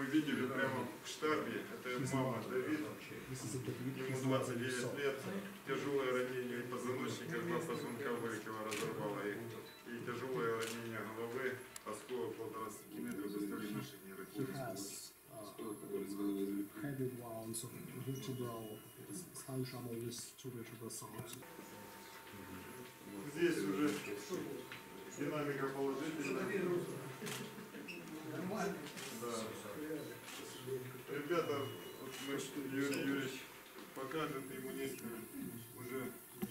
вы видели прямо в штабе, это мама Давид, ему 29 лет, тяжелое ранение позвоночника, 2 позвонка вылетело, разорвало их, и тяжелое ранение головы, осколок 1,5 сантиметра, доставили наши нейрохирурги. Heavy wounds of vertebral, spinal trouble with two vertebral sounds. Здесь уже динамика положительная. Да. Ребята, вот мы, Юрий Юрьевич покажет ему несколько уже.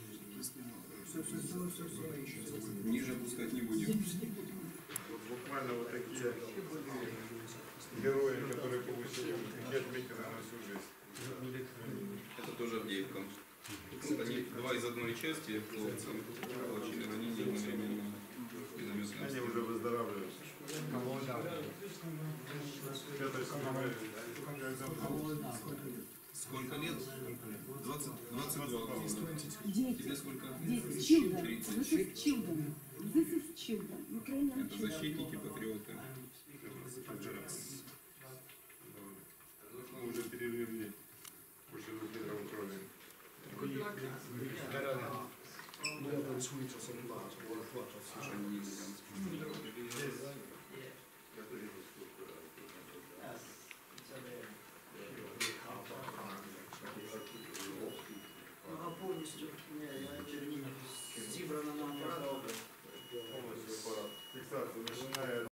Ниже опускать не будем. Вот буквально вот такие герои, которые получили отметины на всю жизнь. Это тоже Авдеевка. Вот они два из одной части, хлопцы, получили ранения во время минометной Они уже выздоравливают. Сколько лет? 22. Тебе сколько? 10. Children. This is children. This is children. Ukrainian Это children. защитники, патриоты. Мы уже перелили больше 2 литров крови. More than sweet or something like that, or a flat or something. Они